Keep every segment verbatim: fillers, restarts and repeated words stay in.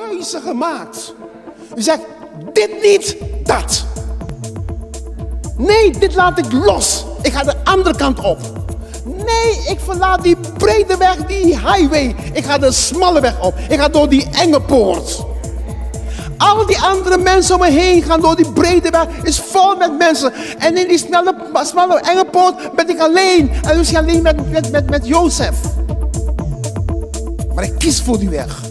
buizen gemaakt. U zegt, dit niet, dat. Nee, dit laat ik los. Ik ga de andere kant op. Nee, ik verlaat die brede weg, die highway. Ik ga de smalle weg op. Ik ga door die enge poort. Al die andere mensen om me heen gaan door die brede weg. Is vol met mensen. En in die smalle, smalle enge poort ben ik alleen. En dus alleen met, met, met, met Jozef. Maar ik kies voor die weg.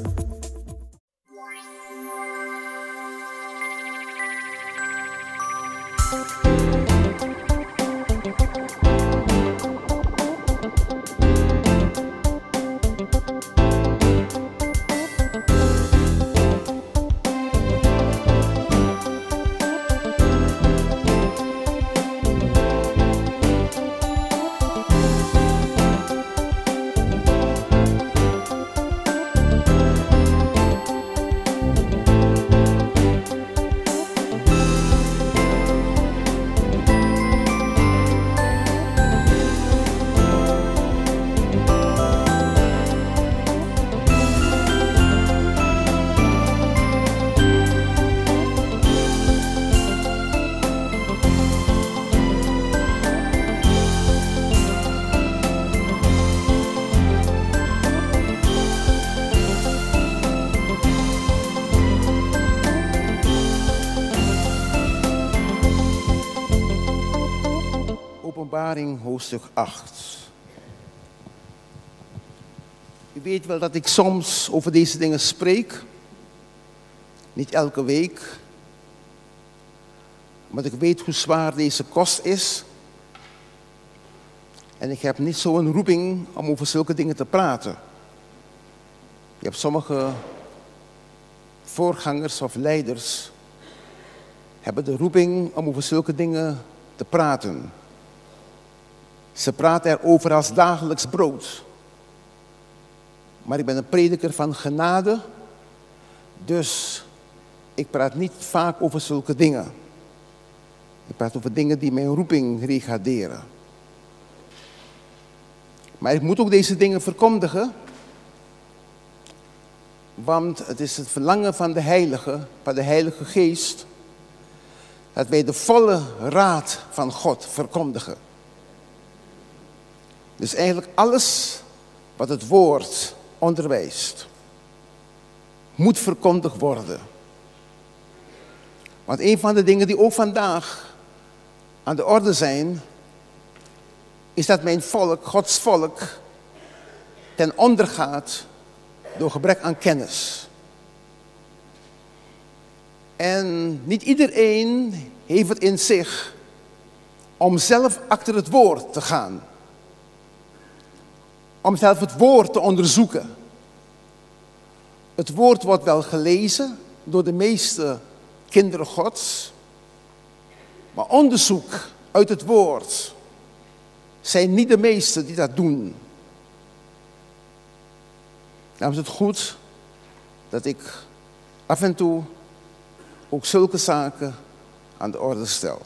Openbaring hoofdstuk acht. U weet wel dat ik soms over deze dingen spreek. Niet elke week. Maar ik weet hoe zwaar deze kost is. En ik heb niet zo'n roeping om over zulke dingen te praten. Je hebt sommige voorgangers of leiders hebben de roeping om over zulke dingen te praten. Ze praten erover als dagelijks brood. Maar ik ben een prediker van genade, dus ik praat niet vaak over zulke dingen. Ik praat over dingen die mijn roeping regaderen. Maar ik moet ook deze dingen verkondigen, want het is het verlangen van de Heilige, van de Heilige Geest, dat wij de volle raad van God verkondigen. Dus eigenlijk alles wat het woord onderwijst, moet verkondigd worden. Want een van de dingen die ook vandaag aan de orde zijn, is dat mijn volk, Gods volk, ten onder gaat door gebrek aan kennis. En niet iedereen heeft het in zich om zelf achter het woord te gaan. Om zelf het woord te onderzoeken. Het woord wordt wel gelezen door de meeste kinderen Gods. Maar onderzoek uit het woord zijn niet de meesten die dat doen. Daarom is het goed dat ik af en toe ook zulke zaken aan de orde stel.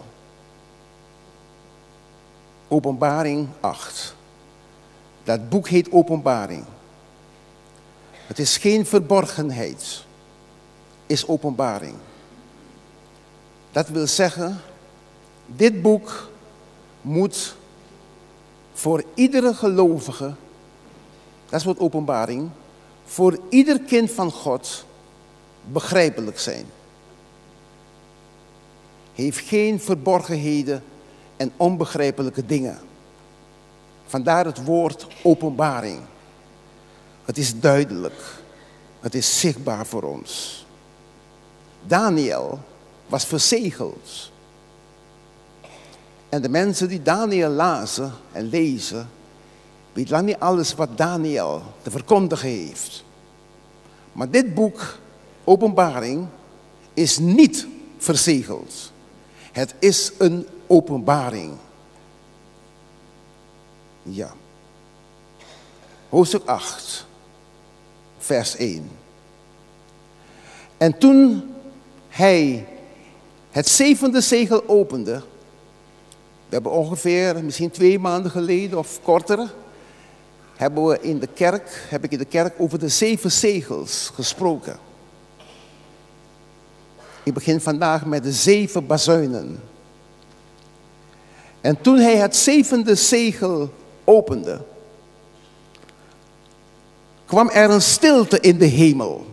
Openbaring acht. Dat boek heet Openbaring. Het is geen verborgenheid, is openbaring. Dat wil zeggen, dit boek moet voor iedere gelovige, dat is wat openbaring, voor ieder kind van God begrijpelijk zijn. Heeft geen verborgenheden en onbegrijpelijke dingen. Vandaar het woord openbaring. Het is duidelijk. Het is zichtbaar voor ons. Daniel was verzegeld. En de mensen die Daniel lazen en lezen, weten lang niet alles wat Daniel te verkondigen heeft. Maar dit boek, Openbaring, is niet verzegeld. Het is een openbaring. Ja. Hoofdstuk acht, vers één. En toen hij het zevende zegel opende, we hebben ongeveer, misschien twee maanden geleden of korter, hebben we in de kerk, heb ik in de kerk over de zeven zegels gesproken. Ik begin vandaag met de zeven bazuinen. En toen hij het zevende zegel opende, kwam er een stilte in de hemel.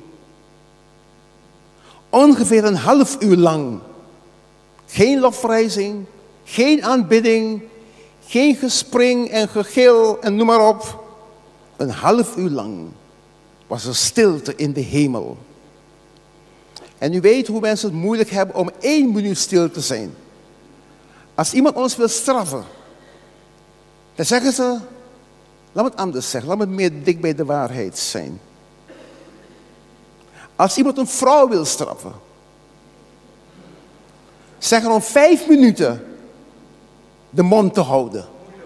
Ongeveer een half uur lang. Geen lofprijzing, geen aanbidding, geen gespring en gegil en noem maar op. Een half uur lang was er stilte in de hemel. En u weet hoe mensen het moeilijk hebben om één minuut stil te zijn. Als iemand ons wil straffen, dan zeggen ze, laat me het anders zeggen, laat me meer dik bij de waarheid zijn. Als iemand een vrouw wil straffen, zeg er om vijf minuten de mond te houden.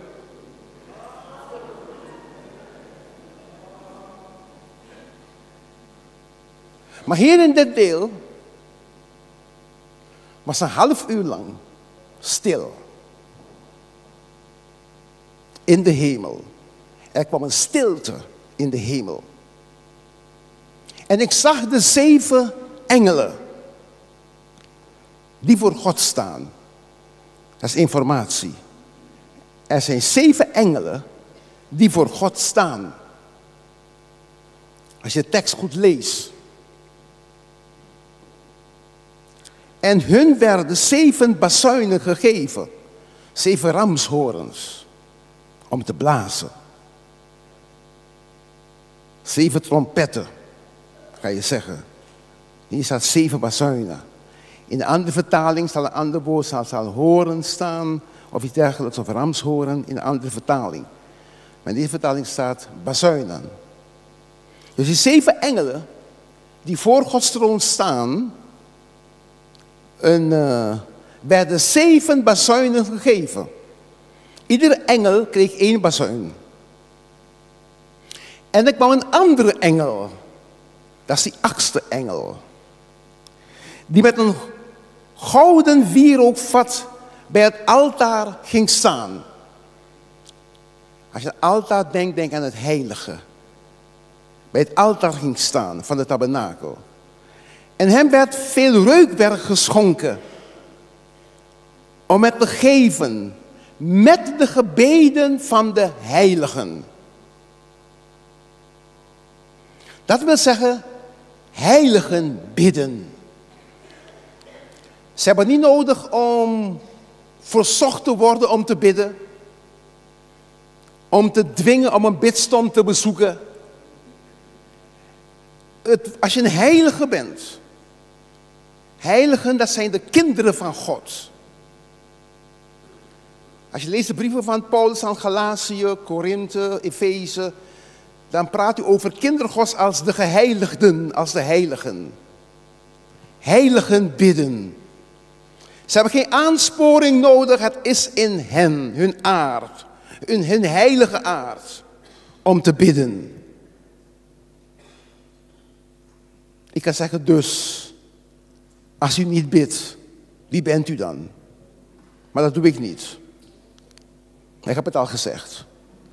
Maar hier in dit deel was een half uur lang stil. In de hemel. Er kwam een stilte in de hemel. En ik zag de zeven engelen die voor God staan. Dat is informatie. Er zijn zeven engelen die voor God staan. Als je de tekst goed leest. En hun werden zeven bazuinen gegeven. Zeven ramshorens. Om te blazen. Zeven trompetten. Kan je zeggen. Hier staat zeven bazuinen. In de andere vertaling zal een ander woord zal, zal horen staan. Of iets dergelijks. Of ramshoren in een andere vertaling. Maar in deze vertaling staat bazuinen. Dus die zeven engelen. Die voor Gods troon staan. Een, uh, werden zeven bazuinen gegeven. Iedere engel kreeg één bazuin. En er kwam een andere engel. Dat is die achtste engel. Die met een gouden wierookvat bij het altaar ging staan. Als je aan het altaar denkt, denk aan het heilige. Bij het altaar ging staan van de tabernakel. En hem werd veel reukwerk geschonken. Om het te geven met de gebeden van de heiligen. Dat wil zeggen, heiligen bidden. Ze hebben niet nodig om verzocht te worden om te bidden. Om te dwingen om een bidstond te bezoeken. Het, als je een heilige bent. Heiligen, dat zijn de kinderen van God. Als je leest de brieven van Paulus aan Galatië, Korinthe, Efeze, dan praat u over kinderen Gods als de geheiligden, als de heiligen. Heiligen bidden. Ze hebben geen aansporing nodig, het is in hen, hun aard, in hun heilige aard, om te bidden. Ik kan zeggen dus, als u niet bidt, wie bent u dan? Maar dat doe ik niet. Ik heb het al gezegd.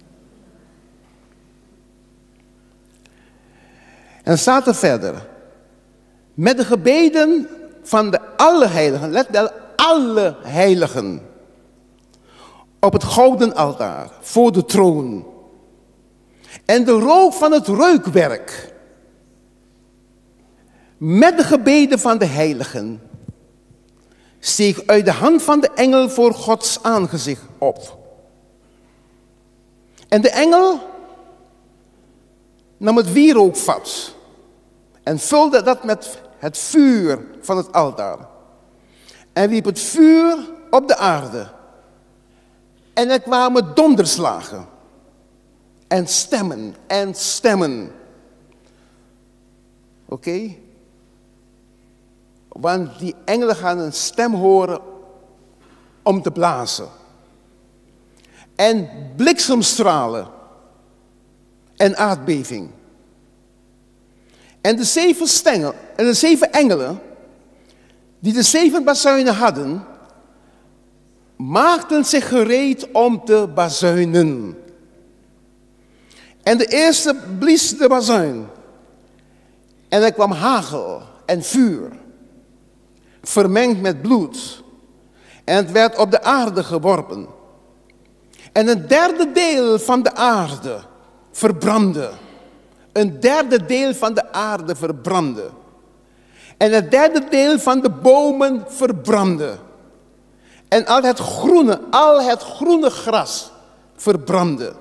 En dan staat er verder. Met de gebeden van de alle heiligen. Let wel, alle heiligen. Op het gouden altaar. Voor de troon. En de rook van het reukwerk. Met de gebeden van de heiligen. Steeg uit de hand van de engel voor Gods aangezicht op. En de engel nam het wierookvat en vulde dat met het vuur van het altaar. En wierp het vuur op de aarde. En er kwamen donderslagen. En stemmen en stemmen. Oké? Okay? Want die engelen gaan een stem horen om te blazen. En bliksemstralen. En aardbeving. En de zeven stengel, en de zeven engelen, die de zeven bazuinen hadden, maakten zich gereed om te bazuinen. En de eerste blies de bazuin. En er kwam hagel en vuur. vermengd met bloed. En het werd op de aarde geworpen. En een derde deel van de aarde verbrandde. Een derde deel van de aarde verbrandde. En het derde deel van de bomen verbrandde. En al het groene, al het groene gras verbrandde.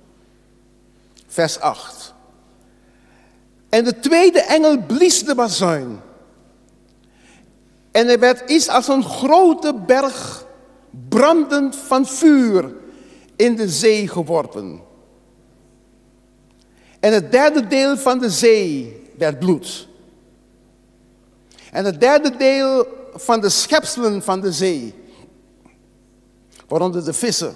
Vers acht. En de tweede engel blies de bazuin. En er werd iets als een grote berg brandend van vuur in de zee geworpen. En het derde deel van de zee werd bloed. En het derde deel van de schepselen van de zee, waaronder de vissen,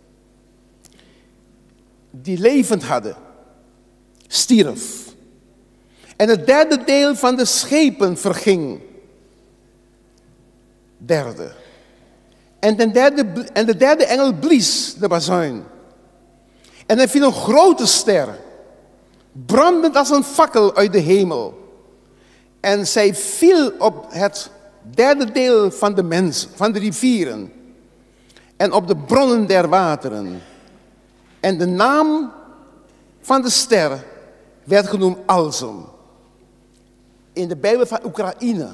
die levend hadden, stierf. En het derde deel van de schepen verging. Derde. En de derde, en de derde engel blies de bazuin. En er viel een grote ster, brandend als een fakkel uit de hemel. En zij viel op het derde deel van de mensen, van de rivieren. En op de bronnen der wateren. En de naam van de ster werd genoemd Alzem. In de Bijbel van Oekraïne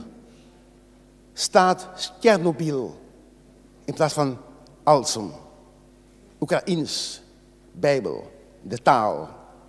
staat Tsjernobyl in plaats van Alzem. Oekraïens Bijbel, de taal.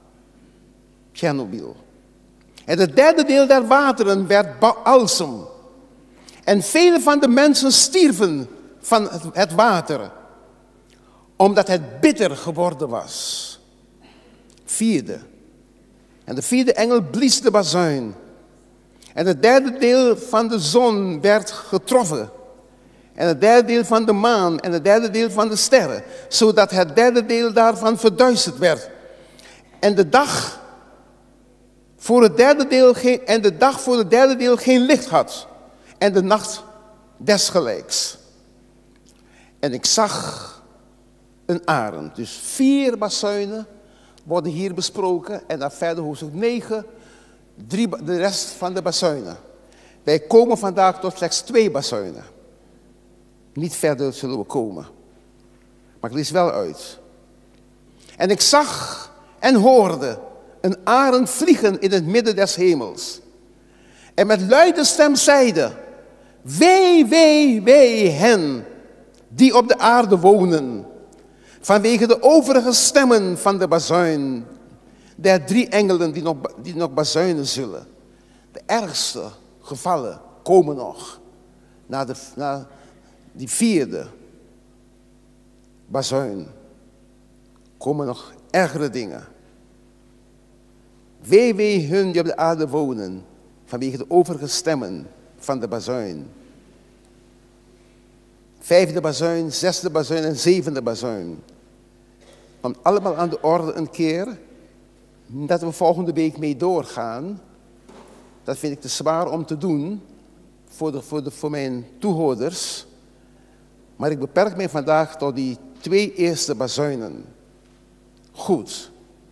Tsjernobyl. En het derde deel der wateren werd Alzem. En vele van de mensen stierven van het water, omdat het bitter geworden was. Vierde. En de vierde engel blies de bazuin. En het derde deel van de zon werd getroffen. En het derde deel van de maan en het derde deel van de sterren. Zodat het derde deel daarvan verduisterd werd. En de dag voor het derde deel geen, en de dag voor het derde deel geen licht had. En de nacht desgelijks. En ik zag een arend. Dus vier bazuinen worden hier besproken. En dan verder hoofdstuk negen, drie, de rest van de bazuinen. Wij komen vandaag tot slechts twee bazuinen. Niet verder zullen we komen. Maar ik lees wel uit. En ik zag en hoorde een arend vliegen in het midden des hemels. En met luide stem zeide: wee, wee, wee hen die op de aarde wonen, vanwege de overige stemmen van de bazuin, der drie engelen die nog, die nog bazuinen zullen. De ergste gevallen komen nog, na, de, na die vierde bazuin, komen nog ergere dingen. Wee, wee hun die op de aarde wonen, vanwege de overige stemmen van de bazuin. Vijfde bazuin, zesde bazuin en zevende bazuin. Komt allemaal aan de orde een keer, dat we volgende week mee doorgaan. Dat vind ik te zwaar om te doen voor, de, voor, de, voor mijn toehoorders. Maar ik beperk mij vandaag tot die twee eerste bazuinen. Goed.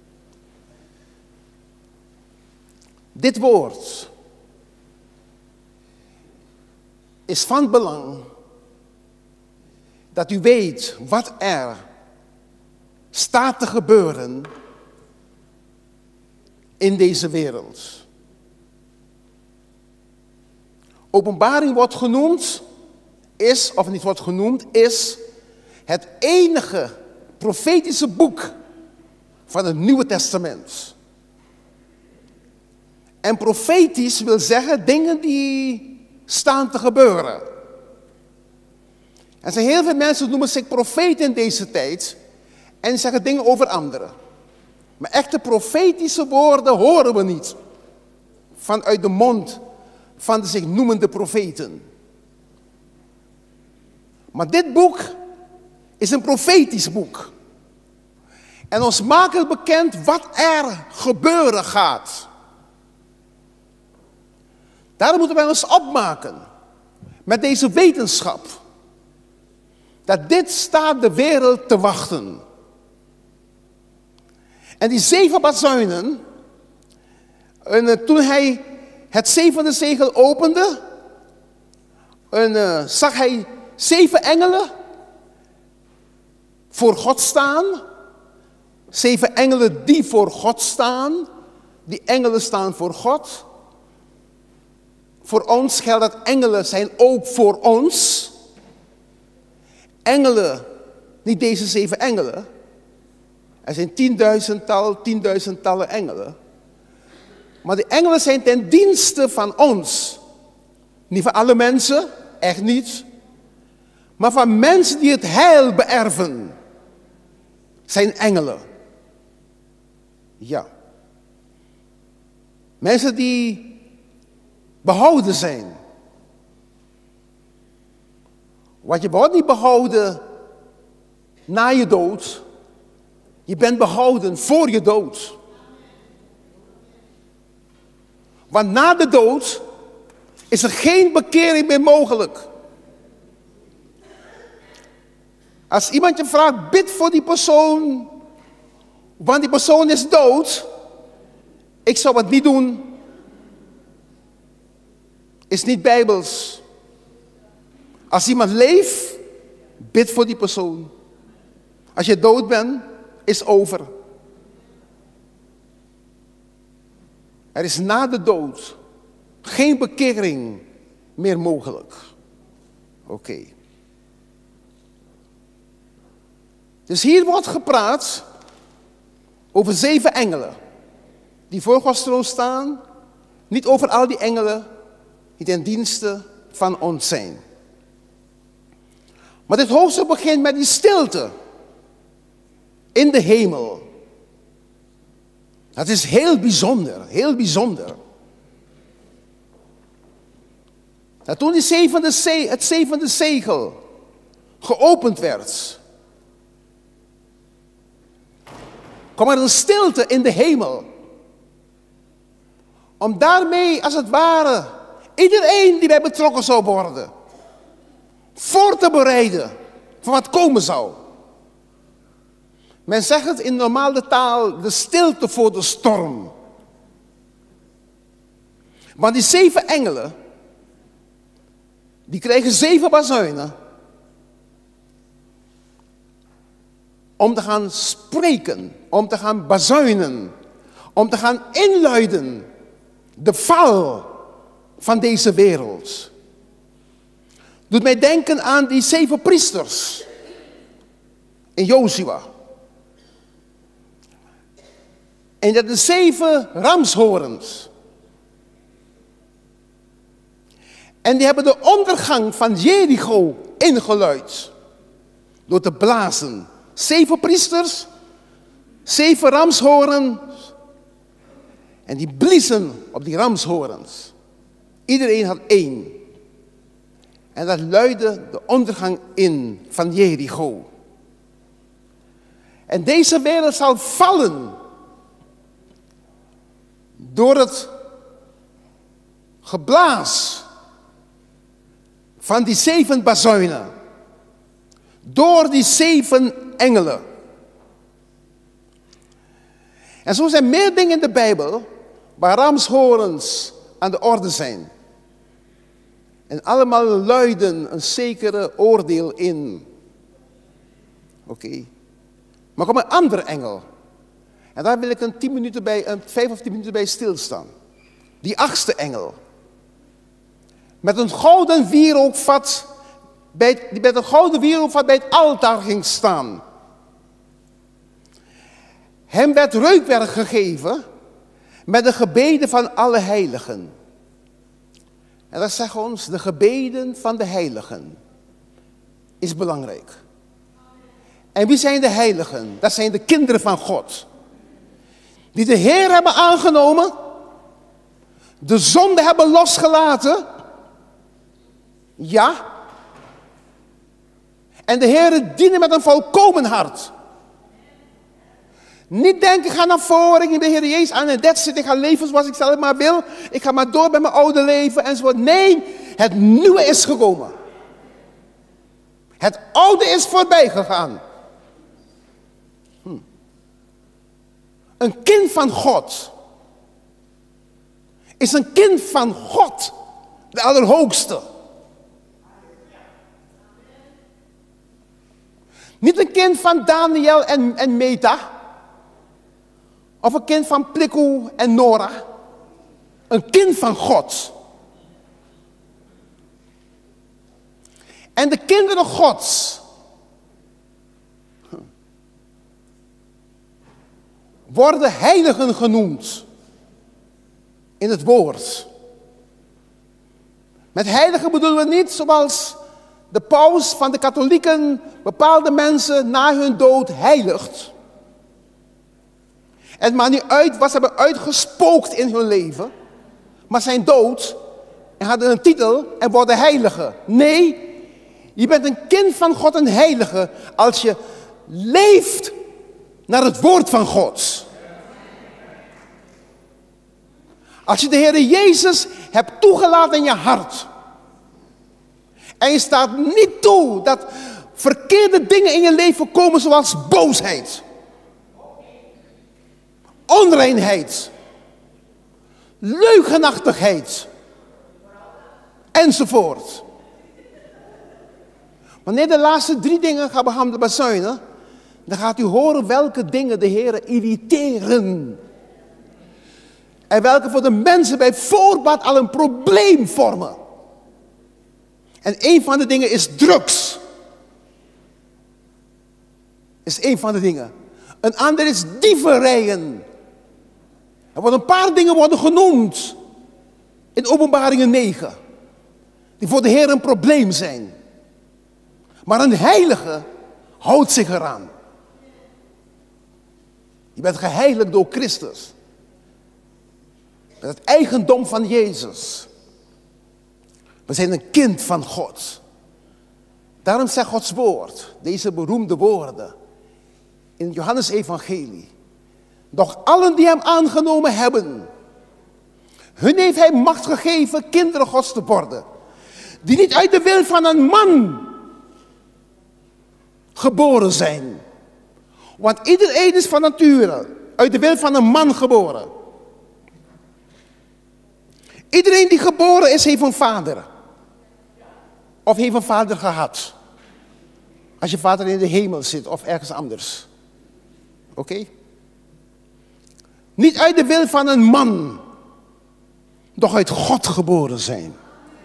Dit woord is van belang dat u weet wat er staat te gebeuren in deze wereld. Openbaring wordt genoemd, is, of niet wordt genoemd, is het enige profetische boek van het Nieuwe Testament. En profetisch wil zeggen dingen die staan te gebeuren. Er zijn heel veel mensen die noemen zich profeten in deze tijd en zeggen dingen over anderen. Maar echte profetische woorden horen we niet vanuit de mond van de zich noemende profeten. Maar dit boek is een profetisch boek. En ons maakt het bekend wat er gebeuren gaat. Daarom moeten wij ons opmaken met deze wetenschap. Dat dit staat de wereld te wachten. En die zeven bazuinen, en toen hij het zevende zegel opende, een, uh, zag hij zeven engelen voor God staan. Zeven engelen die voor God staan. Die engelen staan voor God. Voor ons geldt dat engelen zijn ook voor ons. Engelen, niet deze zeven engelen. Er zijn tienduizendtal, tienduizendtallen engelen. Maar die engelen zijn ten dienste van ons. Niet van alle mensen, echt niet. Maar van mensen die het heil beërven. Zijn engelen. Ja. Mensen die behouden zijn. Want je wordt niet behouden na je dood. Je bent behouden voor je dood. Want na de dood is er geen bekering meer mogelijk. Als iemand je vraagt, bid voor die persoon, want die persoon is dood. Ik zou het niet doen. Is niet bijbels. Als iemand leeft, bid voor die persoon. Als je dood bent, is over. Er is na de dood geen bekering meer mogelijk. Oké. Okay. Dus hier wordt gepraat over zeven engelen die voor Gods troon staan. Niet over al die engelen die ten dienste van ons zijn. Maar dit hoofdstuk begint met die stilte in de hemel. Dat is heel bijzonder, heel bijzonder. Dat toen die zevende ze- het zevende zegel geopend werd, kwam er een stilte in de hemel. Om daarmee, als het ware, iedereen die bij betrokken zou worden, voor te bereiden voor wat komen zou. Men zegt het in normale taal, de stilte voor de storm. Want die zeven engelen, die kregen zeven bazuinen om te gaan spreken, om te gaan bazuinen, om te gaan inluiden de val van deze wereld. Doet mij denken aan die zeven priesters in Jozua. En dat de zeven ramshoorns. En die hebben de ondergang van Jericho ingeluid. Door te blazen. Zeven priesters, zeven ramshoorns. En die bliezen op die ramshoorns. Iedereen had één. En dat luidde de ondergang in van Jericho. En deze wereld zal vallen door het geblaas van die zeven bazuinen. Door die zeven engelen. En zo zijn meer dingen in de Bijbel waar ramshoorns aan de orde zijn. En allemaal luiden een zekere oordeel in. Oké. Okay. Maar kom een andere engel. En daar wil ik een tien minuten bij, een vijf of tien minuten bij stilstaan. Die achtste engel. Met een gouden wierookvat, bij, die met een gouden wierookvat bij het altaar ging staan. Hem werd reukwerk gegeven met de gebeden van alle heiligen. En dat zegt ons, de gebeden van de heiligen is belangrijk. En wie zijn de heiligen? Dat zijn de kinderen van God. Die de Heer hebben aangenomen, de zonde hebben losgelaten. Ja. En de Heer dienen met een volkomen hart. Niet denken, ga naar voren, ik neem de Heer Jezus aan en that's it, ik ga leven zoals ik zelf maar wil. Ik ga maar door met mijn oude leven enzovoort. Nee, het nieuwe is gekomen. Het oude is voorbij gegaan. Hm. Een kind van God is een kind van God, de Allerhoogste. Niet een kind van Daniel en, en Meta. Of een kind van Pliku en Nora. Een kind van God. En de kinderen Gods worden heiligen genoemd in het woord. Met heiligen bedoelen we niet zoals de paus van de katholieken bepaalde mensen na hun dood heiligt. Het maakt niet uit wat ze hebben uitgespookt in hun leven, maar zijn dood en hadden een titel en worden heiligen. Nee, je bent een kind van God, een heilige, als je leeft naar het woord van God. Als je de Heer Jezus hebt toegelaten in je hart. En je staat niet toe dat verkeerde dingen in je leven komen zoals boosheid. Onreinheid. Leugenachtigheid. Enzovoort. Wanneer de laatste drie dingen gaan behandelen bij Zuinen, dan gaat u horen welke dingen de Heer irriteren. En welke voor de mensen bij voorbaat al een probleem vormen. En een van de dingen is drugs. Is een van de dingen. Een ander is dieverijen. Er worden een paar dingen worden genoemd. In Openbaringen negen. Die voor de Heer een probleem zijn. Maar een heilige houdt zich eraan. Je bent geheiligd door Christus. Met het eigendom van Jezus. We zijn een kind van God. Daarom zegt Gods woord, deze beroemde woorden, in het Johannes-evangelie. Doch allen die hem aangenomen hebben, hun heeft hij macht gegeven kinderen Gods te worden. Die niet uit de wil van een man geboren zijn. Want iedereen is van nature uit de wil van een man geboren. Iedereen die geboren is, heeft een vader. Of heeft een vader gehad. Als je vader in de hemel zit of ergens anders. Oké? Okay? Niet uit de wil van een man. Doch uit God geboren zijn.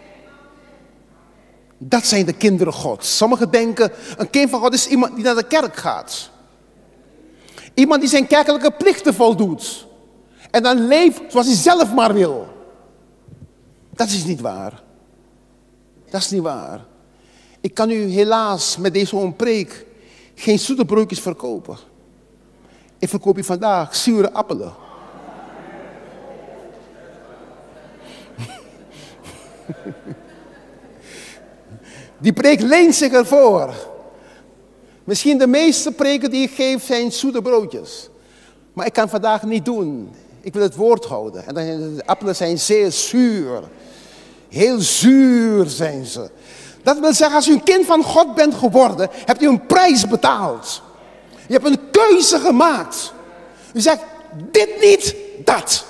Dat zijn de kinderen Gods. Sommigen denken, een kind van God is iemand die naar de kerk gaat. Iemand die zijn kerkelijke plichten voldoet. En dan leeft zoals hij zelf maar wil. Dat is niet waar. Dat is niet waar. Ik kan u helaas met deze preek geen zoete broodjes verkopen. Ik verkoop u vandaag zure appelen. Die preek leent zich ervoor. Misschien de meeste preken die ik geef zijn zoete broodjes. Maar ik kan vandaag niet doen. Ik wil het woord houden. En de appelen zijn zeer zuur. Heel zuur zijn ze. Dat wil zeggen, als u een kind van God bent geworden, hebt u een prijs betaald. Je hebt een keuze gemaakt. U zegt, dit niet, dat.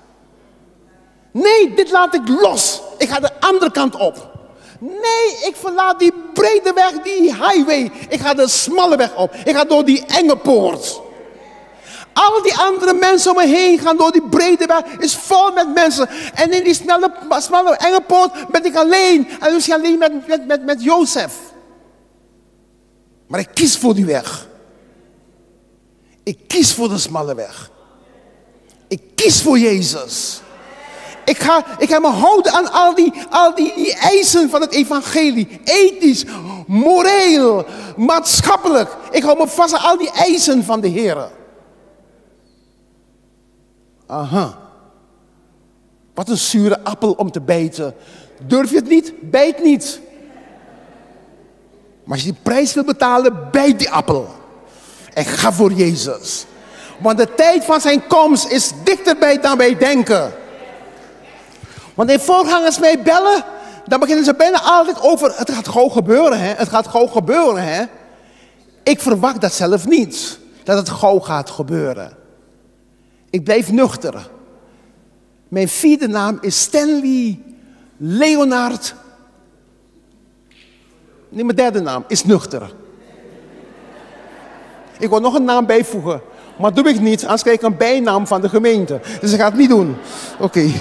Nee, dit laat ik los. Ik ga de andere kant op. Nee, ik verlaat die brede weg, die highway. Ik ga de smalle weg op. Ik ga door die enge poort. Al die andere mensen om me heen gaan door die brede weg. Is vol met mensen. En in die snelle, smalle, enge poort ben ik alleen. En dus alleen met, met, met, met Jozef. Maar ik kies voor die weg. Ik kies voor de smalle weg. Ik kies voor Jezus. Ik ga, ik ga me houden aan al die, al die, die eisen van het evangelie. Ethisch, moreel, maatschappelijk. Ik hou me vast aan al die eisen van de Heer. Aha. Wat een zure appel om te bijten. Durf je het niet? Bijt niet. Maar als je die prijs wil betalen, bijt die appel. En ga voor Jezus. Want de tijd van zijn komst is dichterbij dan wij denken. Wanneer voorgangers mij bellen, dan beginnen ze bijna altijd over, het gaat gewoon gebeuren, hè? Het gaat gewoon gebeuren, hè? Ik verwacht dat zelf niet, dat het gauw gaat gebeuren. Ik blijf nuchter. Mijn vierde naam is Stanley Leonard. Nee, mijn derde naam is nuchter. Ik wil nog een naam bijvoegen. Maar dat doe ik niet, anders krijg ik een bijnaam van de gemeente. Dus ik ga het niet doen. Oké. Okay.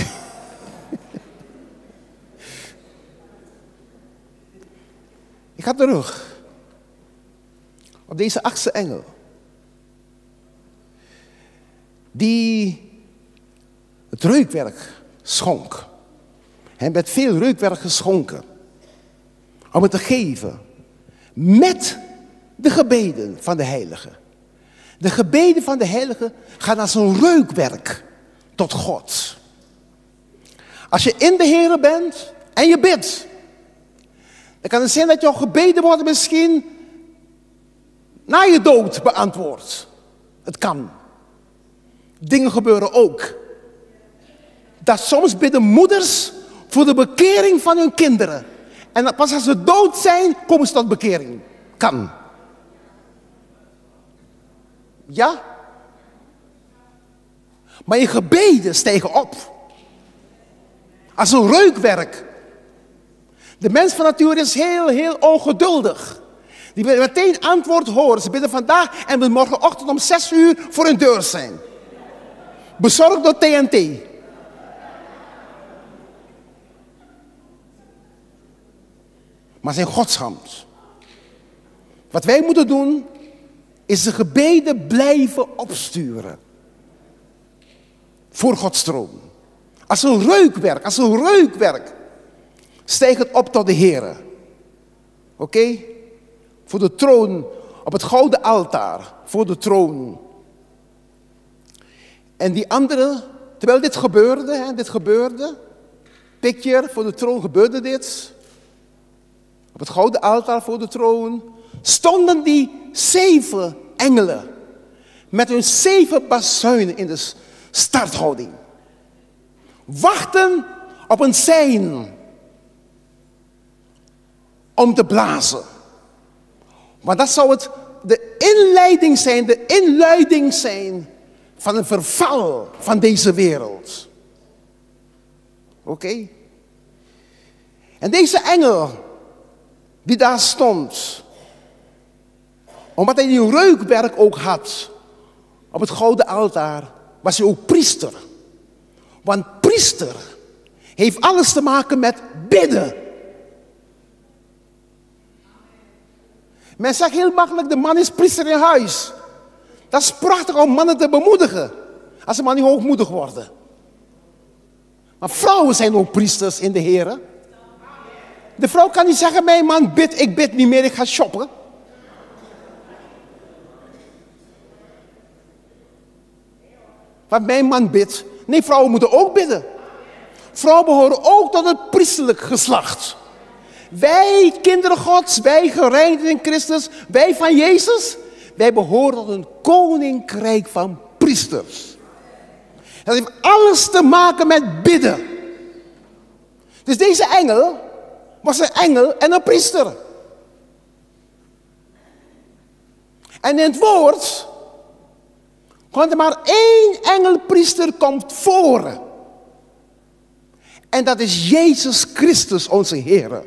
Ik ga terug. Op deze achtste engel. Die het reukwerk schonk. Hem werd veel reukwerk geschonken. Om het te geven. Met de gebeden van de heiligen. De gebeden van de heiligen gaan als een reukwerk tot God. Als je in de Here bent en je bidt. Dan kan het zijn dat jouw gebeden worden misschien na je dood beantwoord. Het kan. Dingen gebeuren ook. Dat soms bidden moeders voor de bekering van hun kinderen. En pas als ze dood zijn, komen ze tot bekering. Kan. Ja? Maar je gebeden stijgen op. Als een reukwerk. De mens van nature is heel, heel ongeduldig. Die willen meteen antwoord horen. Ze bidden vandaag en we morgenochtend om zes uur voor hun deur zijn. Bezorgd door T N T. Maar zijn Gods hand. Wat wij moeten doen, is de gebeden blijven opsturen. Voor Gods troon. Als een reukwerk, als een reukwerk. Stijgt het op tot de Heere. Oké? Okay? Voor de troon, op het gouden altaar. Voor de troon. En die andere, terwijl dit gebeurde, hè, dit gebeurde. Picture, voor de troon gebeurde dit. Op het gouden altaar voor de troon. Stonden die zeven engelen. Met hun zeven bazuinen in de starthouding. Wachten op een sein. Om te blazen. Maar dat zou het de inleiding zijn, de inluiding zijn van een verval van deze wereld. Oké? Okay? En deze engel die daar stond, omdat hij die reukwerk ook had, op het gouden altaar, was hij ook priester. Want priester heeft alles te maken met bidden. Men zegt heel makkelijk, de man is priester in huis. Dat is prachtig om mannen te bemoedigen. Als ze maar niet hoogmoedig worden. Maar vrouwen zijn ook priesters in de Here. De vrouw kan niet zeggen, mijn man bidt, ik bid niet meer, ik ga shoppen. Want mijn man bidt. Nee, vrouwen moeten ook bidden. Vrouwen behoren ook tot het priesterlijk geslacht. Wij, kinderen Gods, wij gereinigd in Christus, wij van Jezus, wij behoren tot een koninkrijk van priesters. Dat heeft alles te maken met bidden. Dus deze engel was een engel en een priester. En in het woord komt er maar één engelpriester komt voor. En dat is Jezus Christus, onze Heer.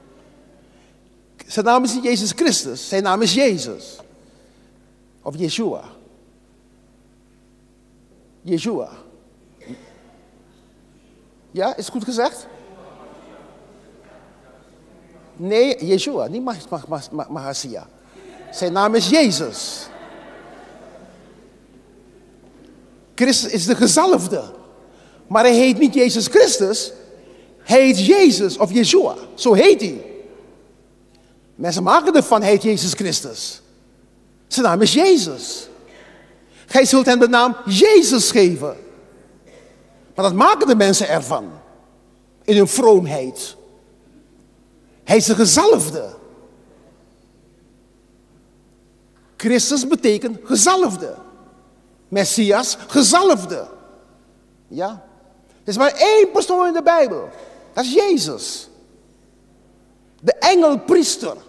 Zijn naam is niet Jezus Christus, zijn naam is Jezus. Of Yeshua. Yeshua. Ja, is het goed gezegd? Nee, Yeshua, niet Mahashia. Zijn naam is Jezus. Christus is de gezalfde. Maar hij heet niet Jezus Christus. Hij heet Jezus of Yeshua. Zo heet hij. Mensen maken ervan, hij heet Jezus Christus. Zijn naam is Jezus. Gij zult hem de naam Jezus geven. Maar dat maken de mensen ervan. In hun vroomheid. Hij is de gezalfde. Christus betekent gezalfde. Messias, gezalfde. Ja. Er is maar één persoon in de Bijbel. Dat is Jezus. De engelpriester.